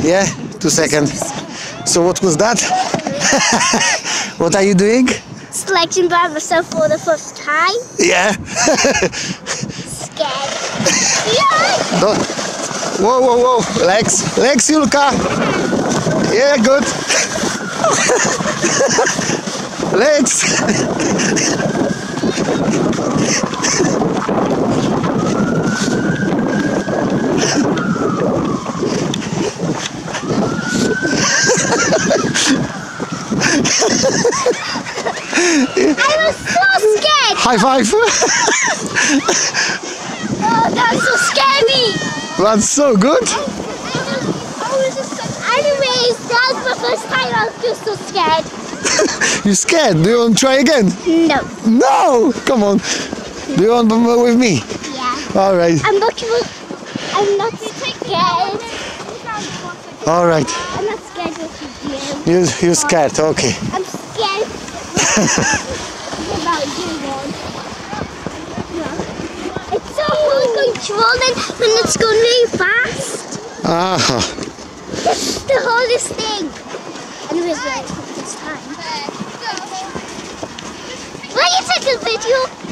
Yeah, 2 seconds. So what was that? What are you doing? Selection by myself for the first time. Yeah. Scared. Yeah. Don't. Whoa, whoa, whoa. Legs. Legs, Julka. Yeah, good. Legs. I was so scared. High five. Oh, that was so scary. That's so good. Anyways, that was my first time. I was just so scared. You scared? Do you want to try again? No. No! Come on. Do you want to go with me? Yeah. All right. I'm not scared. All right. I'm not scared what you do. You're scared. Okay. I'm scared about you, Lord. It's so hard controlling when it's going really fast. Ah. It's the hardest thing. Anyways, we're going to this time. Will you take a video?